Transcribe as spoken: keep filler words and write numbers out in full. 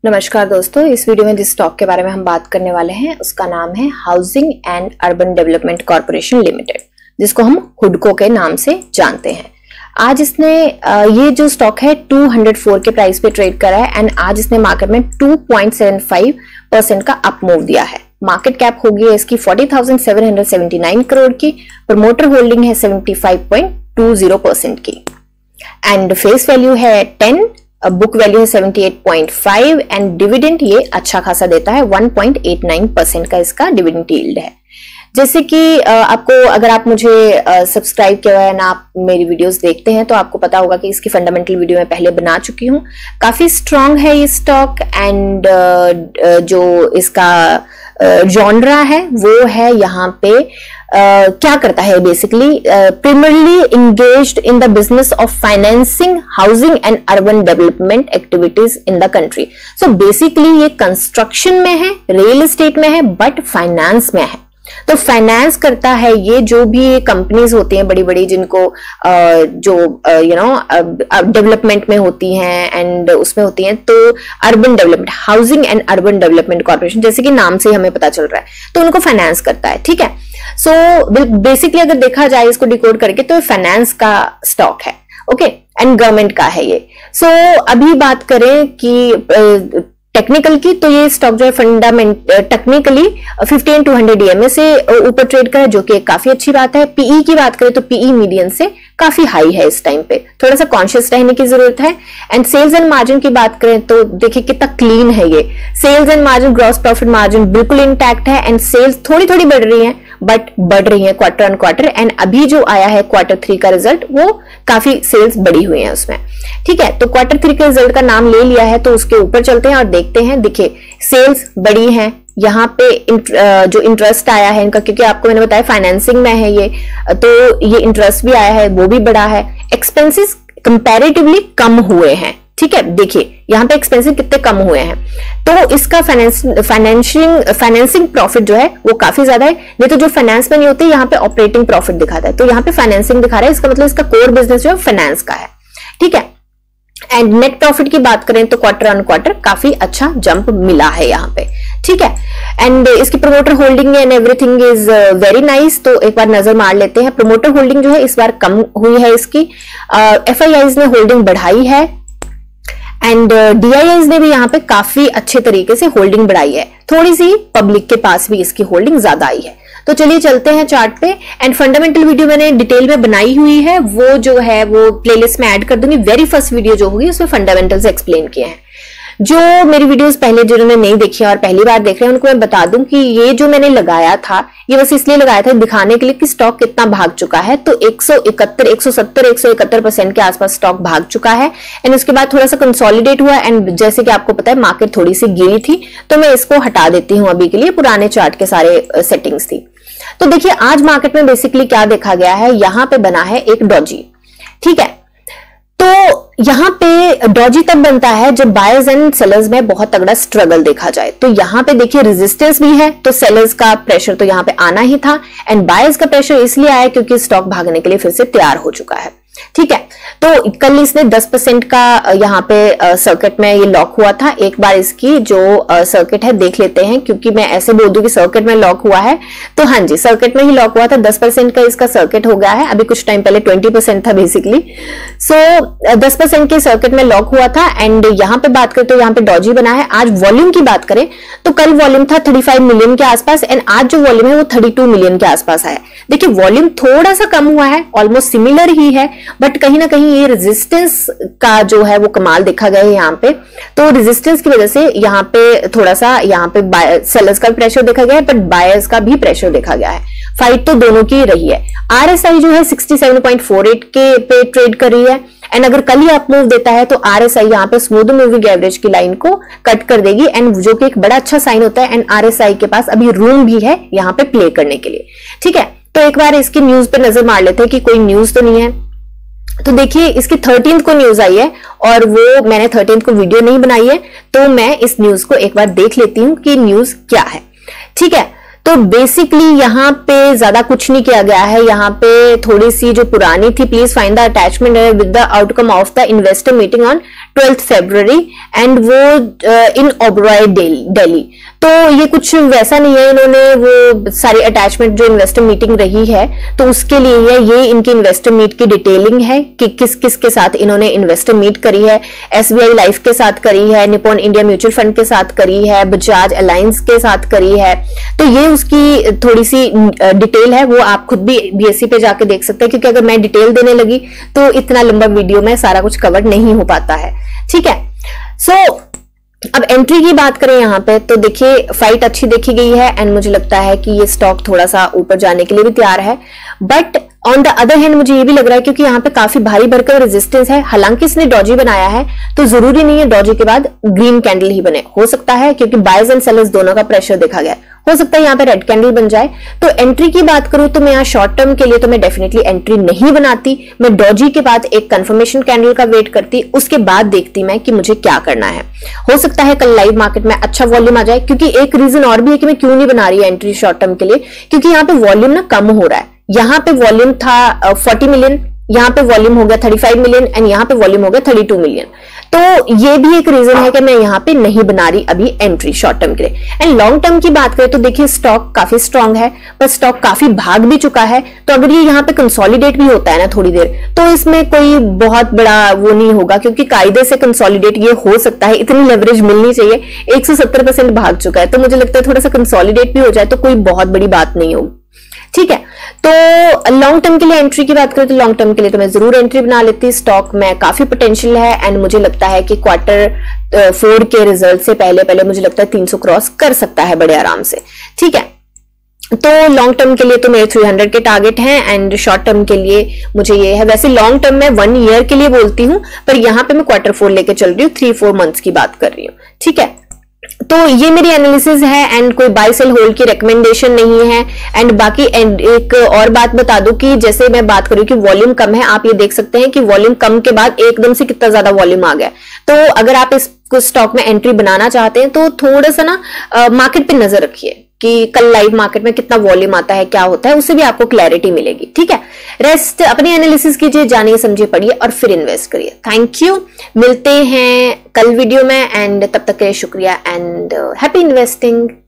नमस्कार दोस्तों, इस वीडियो में जिस स्टॉक के बारे में हम बात करने वाले हैं उसका नाम है housing and urban development corporation limited, जिसको हम हुडको के नाम से जानते हैं। आज इसने ये जो स्टॉक है दो सौ चार के प्राइस पे ट्रेड करा है एंड आज इसने मार्केट में दो पॉइंट सात पाँच परसेंट का अप मूव दिया है। मार्केट कैप होगी है इसकी चालीस हज़ार सात सौ उन्यासी करोड़ की। प्रमोटर होल्डिंग है पचहत्तर पॉइंट दो ज़ीरो परसेंट की एंड फेस वैल्यू है दस, बुक वैल्यू है अठहत्तर पॉइंट पाँच एंड डिविडेंड ये अच्छा खासा देता है, एक पॉइंट आठ नौ परसेंट का इसका डिविडेंड यील्ड है। जैसे कि आपको, अगर आप मुझे सब्सक्राइब किया हुआ है ना, आप मेरी वीडियोस देखते हैं तो आपको पता होगा कि इसकी फंडामेंटल वीडियो मैं पहले बना चुकी हूँ। काफी स्ट्रांग है ये स्टॉक एंड जो इसका जॉनरा है वो है यहाँ पे Uh, क्या करता है basically, primarily engaged in the business of financing housing and urban development activities in the country. So basically ये कंस्ट्रक्शन में है, रियल एस्टेट में है, बट फाइनेंस में है। तो फाइनेंस करता है ये जो भी कंपनीज होती हैं बड़ी बड़ी, जिनको uh, जो यू नो डेवलपमेंट में होती हैं एंड उसमें होती हैं, तो urban development, housing and urban development corporation, जैसे कि नाम से हमें पता चल रहा है, तो उनको फाइनेंस करता है। ठीक है, सो so, बेसिकली अगर देखा जाए इसको डिकोड करके तो फाइनेंस का स्टॉक है, ओके, एंड गवर्नमेंट का है ये। सो so, अभी बात करें कि टेक्निकल की, तो ये स्टॉक जो है fundament technically fifty and two hundred DMA से ऊपर ट्रेड कर, जो कि काफी अच्छी बात है। पीई की बात करें तो पीई मीडियन से काफी हाई है, इस टाइम पे थोड़ा सा कॉन्शियस रहने की जरूरत है। एंड सेल्स एंड मार्जिन की बात करें तो देखिए कितना क्लीन है ये। Sales and margin, gross profit margin बिल्कुल इंटैक्ट है एंड सेल्स थोड़ी थोड़ी बढ़ रही है, बट बढ़ रही है क्वार्टर ऑन क्वार्टर। एंड अभी जो आया है क्वार्टर थ्री का रिजल्ट, वो काफी सेल्स बढ़ी हुई है उसमें। ठीक है, तो क्वार्टर थ्री के रिजल्ट का नाम ले लिया है तो उसके ऊपर चलते हैं और देखते हैं। देखिए सेल्स बढ़ी है, यहाँ पे जो इंटरेस्ट आया है इनका, क्योंकि आपको मैंने बताया फाइनेंसिंग में है ये, तो ये इंटरेस्ट भी आया है, वो भी बढ़ा है। एक्सपेंसेस कंपैरेटिवली कम हुए हैं। ठीक है, देखिए यहाँ पे एक्सपेंसिव कितने कम हुए हैं, तो इसका फाइनेंस फाइनेंसिंग फाइनेंसिंग प्रॉफिट जो है वो काफी ज्यादा है। नहीं तो जो फाइनेंस में नहीं होती, यहाँ पे ऑपरेटिंग प्रॉफिट दिखाता है, तो यहाँ पे फाइनेंसिंग दिखा रहा है, इसका मतलब इसका कोर बिजनेस जो है फाइनेंस का है। ठीक है, एंड नेट प्रॉफिट की बात करें तो क्वार्टर ऑन क्वार्टर काफी अच्छा जंप मिला है यहाँ पे। ठीक है, एंड इसकी promoter holding and everything is very nice, तो एक बार नजर मार लेते हैं। प्रमोटर होल्डिंग जो है इस बार कम हुई है इसकी, एफ आई आईज ने होल्डिंग बढ़ाई है एंड डीआईआईज ने भी यहाँ पे काफी अच्छे तरीके से होल्डिंग बढ़ाई है। थोड़ी सी पब्लिक के पास भी इसकी होल्डिंग ज्यादा आई है। तो चलिए चलते हैं चार्ट पे। एंड फंडामेंटल वीडियो मैंने डिटेल में बनाई हुई है, वो जो है वो प्लेलिस्ट में ऐड कर दूंगी। वेरी फर्स्ट वीडियो जो होगी उसमें फंडामेंटल्स एक्सप्लेन किए हैं। जो मेरी वीडियोस पहले जिन्होंने नहीं देखी और पहली बार देख रहे हैं उनको मैं बता दूं कि ये जो मैंने लगाया था ये बस इसलिए लगाया था दिखाने के लिए कि स्टॉक कितना भाग चुका है। तो एक सौ इकहत्तर, एक सौ सत्तर, एक सौ इकहत्तर परसेंट के आसपास स्टॉक भाग चुका है एंड उसके बाद थोड़ा सा कंसोलिडेट हुआ एंड जैसे कि आपको पता है मार्केट थोड़ी सी गिरी थी, तो मैं इसको हटा देती हूँ अभी के लिए। पुराने चार्ट के सारे सेटिंग्स थी। तो देखिए आज मार्केट में बेसिकली क्या देखा गया है, यहाँ पे बना है एक डॉजी। ठीक है, तो यहाँ पे डॉजी तब बनता है जब बायर्स एंड सेलर्स में बहुत तगड़ा स्ट्रगल देखा जाए। तो यहाँ पे देखिए रेजिस्टेंस भी है, तो सेलर्स का प्रेशर तो यहाँ पे आना ही था एंड बायर्स का प्रेशर इसलिए आया क्योंकि स्टॉक भागने के लिए फिर से तैयार हो चुका है। ठीक है, तो कल इसने दस परसेंट का यहाँ पे सर्किट में ये लॉक हुआ था। एक बार इसकी जो सर्किट है देख लेते हैं, क्योंकि मैं ऐसे बोल दूं कि सर्किट में लॉक हुआ है, तो हाँ जी सर्किट में ही लॉक हुआ था। दस परसेंट का इसका सर्किट हो गया है, अभी कुछ टाइम पहले ट्वेंटी परसेंट था बेसिकली। सो दस परसेंट के सर्किट में लॉक हुआ था एंड यहाँ पे बात करें तो यहाँ पे डॉजी बना है। आज वॉल्यूम की बात करें तो कल वॉल्यूम था पैंतीस मिलियन के आसपास एंड आज जो वॉल्यूम है वो बत्तीस मिलियन के आसपास है। देखिए वॉल्यूम थोड़ा सा कम हुआ है, ऑलमोस्ट सिमिलर ही है, बट कहीं ना कहीं ये रेजिस्टेंस का जो है वो कमाल देखा गया है यहाँ पे। तो रेजिस्टेंस की वजह से यहाँ पे थोड़ा सा यहाँ पे सेलर्स का प्रेशर देखा गया है, बट बायर्स का भी प्रेशर देखा गया है। फाइट तो दोनों की रही है। आरएसआई जो है सड़सठ पॉइंट चार आठ के पे ट्रेड कर रही है एंड अगर कल ही अप मूव देता है तो आरएसआई यहाँ पे स्मूथ मूविंग एवरेज की लाइन को कट कर देगी एंड जो कि एक बड़ा अच्छा साइन होता है एंड आरएसआई के पास अभी रूम भी है यहाँ पे प्ले करने के लिए। ठीक है, तो एक बार इसकी न्यूज पे नजर मार लेते हैं कि कोई न्यूज तो नहीं है। तो देखिए इसकी थर्टीन्थ को न्यूज आई है और वो मैंने थर्टीन्थ को वीडियो नहीं बनाई है, तो मैं इस न्यूज को एक बार देख लेती हूँ कि न्यूज क्या है। ठीक है, तो बेसिकली यहाँ पे ज्यादा कुछ नहीं किया गया है। यहाँ पे थोड़ी सी जो पुरानी थी, please find the attachment with the outcome of the investor meeting on twelfth February and वो इन ओबरॉय दिल्ली। तो ये कुछ वैसा नहीं है, इन्होंने वो सारी अटैचमेंट जो इन्वेस्टर मीटिंग रही है तो उसके लिए है, ये इनकी इन्वेस्टर मीट की डिटेलिंग है कि किस किस के साथ इन्होंने इन्वेस्टर मीट करी है। एसबीआई लाइफ के साथ करी है, निप्पॉन इंडिया म्यूचुअल फंड के साथ करी है, बजाज अलायंस के साथ करी है। तो ये उसकी थोड़ी सी डिटेल है, वो आप खुद भी बीएससी पे जाके देख सकते हैं, क्योंकि अगर मैं डिटेल देने लगी तो इतना लंबा वीडियो में सारा कुछ कवर नहीं हो पाता है। ठीक है, सो so, अब एंट्री की बात करें यहाँ पे तो देखिए फाइट अच्छी देखी गई है एंड मुझे लगता है कि ये स्टॉक थोड़ा सा ऊपर जाने के लिए भी तैयार है। But on the other hand मुझे ये भी लग रहा है क्योंकि यहाँ पे काफी भारी भरकर रेजिस्टेंस है, हालांकि इसने डॉजी बनाया है तो जरूरी नहीं है डॉजी के बाद ग्रीन कैंडल ही बने, हो सकता है क्योंकि बायर्स एंड सेलर्स दोनों का प्रेशर देखा गया है, हो सकता है यहाँ पे रेड कैंडल बन जाए। तो एंट्री की बात करूं तो मैं यहाँ शॉर्ट टर्म के लिए तो मैं डेफिनेटली एंट्री नहीं बनाती, मैं डॉजी के बाद एक कंफर्मेशन कैंडल का वेट करती, उसके बाद देखती मैं कि मुझे क्या करना है। हो सकता है कल लाइव मार्केट में अच्छा वॉल्यूम आ जाए, क्योंकि एक रीजन और भी है कि मैं क्यों नहीं बना रही एंट्री शॉर्ट टर्म के लिए, क्योंकि यहाँ पे वॉल्यूम ना कम हो रहा है। यहाँ पे वॉल्यूम था फोर्टी मिलियन, यहाँ पे वॉल्यूम हो गया थर्टी फाइव मिलियन एंड यहाँ पे वॉल्यूम हो गया थर्टी टू मिलियन। तो ये भी एक रीजन है कि मैं यहाँ पे नहीं बना रही अभी एंट्री शॉर्ट टर्म के लिए। एंड लॉन्ग टर्म की बात करें तो देखिए स्टॉक काफी स्ट्रांग है, पर स्टॉक काफी भाग भी चुका है, तो अगर ये यहाँ पे कंसोलिडेट भी होता है ना थोड़ी देर, तो इसमें कोई बहुत बड़ा वो नहीं होगा, क्योंकि कायदे से कंसोलिडेट ये हो सकता है, इतनी लेवरेज मिलनी चाहिए। एक सौ सत्तर परसेंट भाग चुका है, तो मुझे लगता है थोड़ा सा कंसोलिडेट भी हो जाए तो कोई बहुत बड़ी बात नहीं होगी। ठीक है, तो लॉन्ग टर्म के लिए एंट्री की बात करें तो लॉन्ग टर्म के लिए तो मैं जरूर एंट्री बना लेती। स्टॉक में काफी पोटेंशियल है एंड मुझे लगता है कि क्वार्टर फोर के रिजल्ट से पहले पहले मुझे लगता है तीन सौ क्रॉस कर सकता है बड़े आराम से। ठीक है, तो लॉन्ग टर्म के लिए तो मेरे तीन सौ के टारगेट हैं एंड शॉर्ट टर्म के लिए मुझे ये है, वैसे लॉन्ग टर्म में वन ईयर के लिए बोलती हूँ, पर यहाँ पे मैं क्वार्टर फोर लेके चल रही हूँ, थ्री फोर मंथ्स की बात कर रही हूँ। ठीक है, तो ये मेरी एनालिसिस है एंड कोई बाय सेल होल्ड की रिकमेंडेशन नहीं है। एंड बाकी एंड एक और बात बता दूं कि जैसे मैं बात करूं कि वॉल्यूम कम है, आप ये देख सकते हैं कि वॉल्यूम कम के बाद एकदम से कितना ज्यादा वॉल्यूम आ गया। तो अगर आप इस स्टॉक में एंट्री बनाना चाहते हैं तो थोड़ा सा ना मार्केट पे नजर रखिए कि कल लाइव मार्केट में कितना वॉल्यूम आता है, क्या होता है, उससे भी आपको क्लैरिटी मिलेगी। ठीक है, रेस्ट अपनी एनालिसिस कीजिए, जानिए समझिए पढ़िए और फिर इन्वेस्ट करिए। थैंक यू, मिलते हैं कल वीडियो में एंड तब तक के लिए शुक्रिया एंड हैप्पी इन्वेस्टिंग।